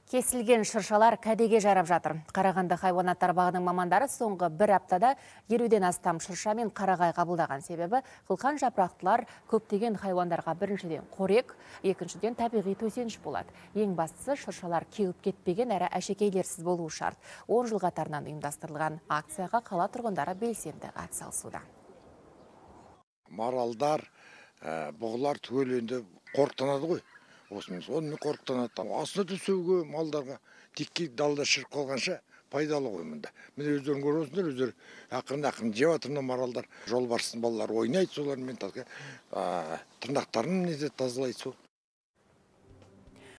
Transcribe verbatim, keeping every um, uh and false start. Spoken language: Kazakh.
Кесілген шыршалар кәдеге жарап жатыр. Қарағанды хайуанаттар бағының мамандары соңғы бір аптада елуден астам шырша мен қарағай қабылдаған. Себебі қылқан жапырақтылар көптеген хайуандарға біріншіден қорек, екіншіден табиғи төсеніш болады. Ең бастысы шыршалар кеуіп кетпеген әрі әшекейлерсіз болуы шарт. он жыл қатарынан ұйымдастырылған акцияға қала тұрғындары белсенді атсалысуда. Маралдар, бұғылар түгеленді қорықтанады ғой. Осымен оны қорықтанады. Асына түсуге малдарға текке далда шіріп қалғанша пайдалы ғой мұнда. Міне өздерің көресіңдер, өздері ақырын-ақырын жеп жатыр маралдар. Жолбарыстың балалары ойнайды солармен, тырнақтарын тазалайды сол.